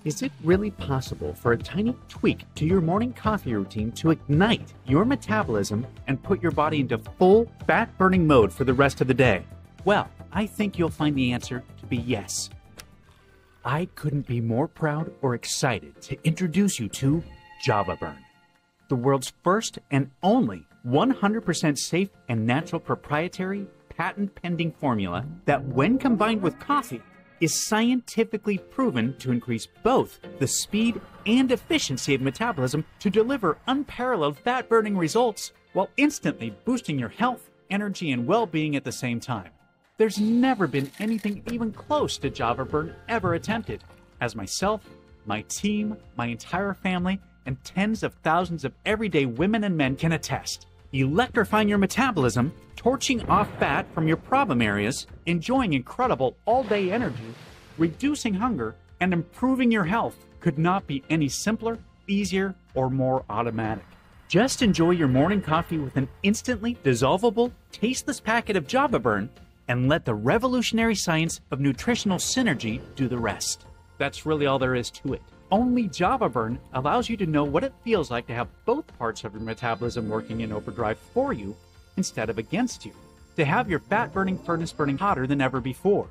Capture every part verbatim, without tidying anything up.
Is it really possible for a tiny tweak to your morning coffee routine to ignite your metabolism and put your body into full fat-burning mode for the rest of the day? Well, I think you'll find the answer to be yes. I couldn't be more proud or excited to introduce you to JavaBurn, the world's first and only one hundred percent safe and natural proprietary patent-pending formula that, when combined with coffee, is scientifically proven to increase both the speed and efficiency of metabolism to deliver unparalleled fat-burning results while instantly boosting your health, energy, and well-being at the same time. There's never been anything even close to JavaBurn ever attempted, as myself, my team, my entire family, and tens of thousands of everyday women and men can attest. Electrifying your metabolism, torching off fat from your problem areas, enjoying incredible all-day energy, reducing hunger, and improving your health could not be any simpler, easier, or more automatic. Just enjoy your morning coffee with an instantly dissolvable, tasteless packet of JavaBurn and let the revolutionary science of nutritional synergy do the rest. That's really all there is to it. Only JavaBurn allows you to know what it feels like to have both parts of your metabolism working in overdrive for you instead of against you, to have your fat-burning furnace burning hotter than ever before,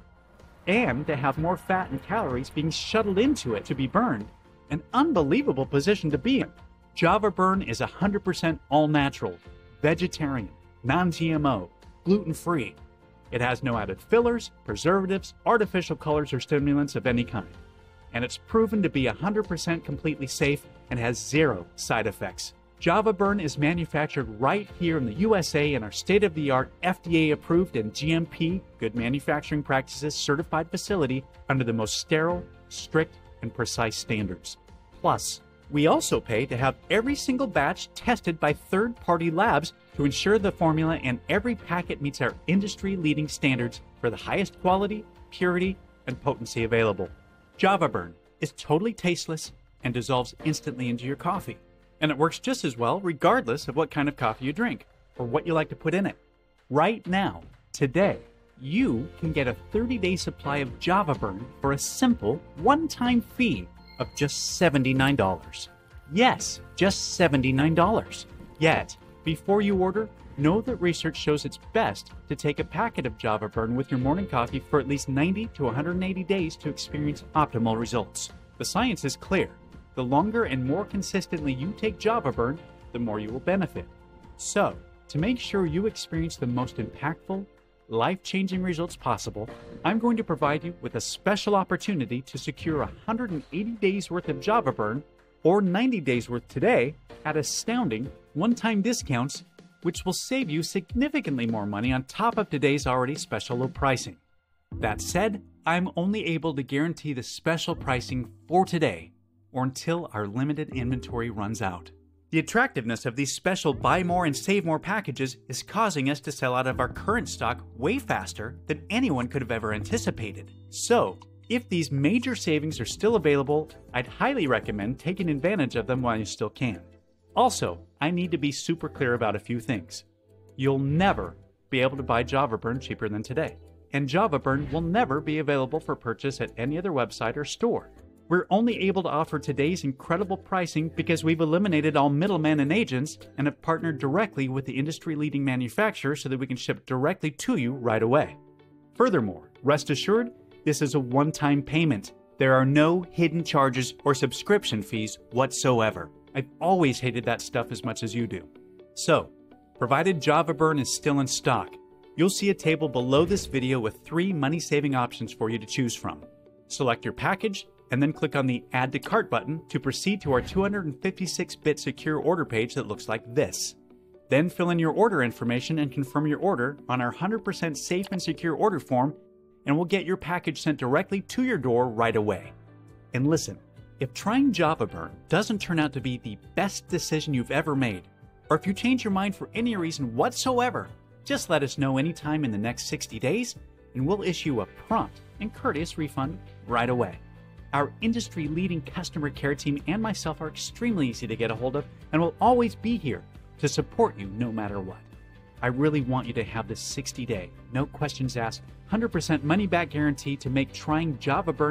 and to have more fat and calories being shuttled into it to be burned, an unbelievable position to be in. JavaBurn is one hundred percent all-natural, vegetarian, non-G M O, gluten-free. It has no added fillers, preservatives, artificial colors, or stimulants of any kind. And it's proven to be one hundred percent completely safe and has zero side effects. JavaBurn is manufactured right here in the U S A in our state-of-the-art F D A-approved and G M P, Good Manufacturing Practices certified facility under the most sterile, strict, and precise standards. Plus, we also pay to have every single batch tested by third-party labs to ensure the formula and every packet meets our industry-leading standards for the highest quality, purity, and potency available. JavaBurn is totally tasteless and dissolves instantly into your coffee. And it works just as well regardless of what kind of coffee you drink or what you like to put in it. Right now, today, you can get a thirty-day supply of JavaBurn for a simple one-time fee of just seventy-nine dollars. Yes, just seventy-nine dollars. Yet, before you order, know that research shows it's best to take a packet of JavaBurn with your morning coffee for at least ninety to one hundred eighty days to experience optimal results. The science is clear. The longer and more consistently you take JavaBurn, the more you will benefit. So, to make sure you experience the most impactful, life-changing results possible, I'm going to provide you with a special opportunity to secure one hundred eighty days worth of JavaBurn or ninety days worth today at astounding one-time discounts, which will save you significantly more money on top of today's already special low pricing. That said, I'm only able to guarantee the special pricing for today or until our limited inventory runs out. The attractiveness of these special buy more and save more packages is causing us to sell out of our current stock way faster than anyone could have ever anticipated. So, if these major savings are still available, I'd highly recommend taking advantage of them while you still can. Also, I need to be super clear about a few things. You'll never be able to buy JavaBurn cheaper than today, and JavaBurn will never be available for purchase at any other website or store. We're only able to offer today's incredible pricing because we've eliminated all middlemen and agents and have partnered directly with the industry-leading manufacturer so that we can ship directly to you right away. Furthermore, rest assured, this is a one-time payment. There are no hidden charges or subscription fees whatsoever. I've always hated that stuff as much as you do. So, provided JavaBurn is still in stock, you'll see a table below this video with three money-saving options for you to choose from. Select your package, and then click on the Add to Cart button to proceed to our two hundred fifty-six bit secure order page that looks like this. Then fill in your order information and confirm your order on our one hundred percent safe and secure order form, and we'll get your package sent directly to your door right away. And listen, if trying JavaBurn doesn't turn out to be the best decision you've ever made, or if you change your mind for any reason whatsoever, just let us know anytime in the next sixty days, and we'll issue a prompt and courteous refund right away. Our industry-leading customer care team and myself are extremely easy to get a hold of and will always be here to support you no matter what. I really want you to have this sixty day, no questions asked, one hundred percent money-back guarantee to make trying JavaBurn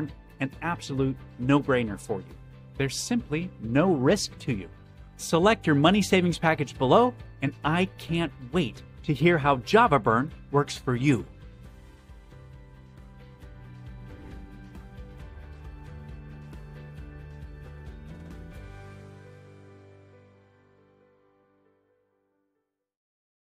an absolute no-brainer for you. There's simply no risk to you. Select your money savings package below, and I can't wait to hear how Java Burn works for you.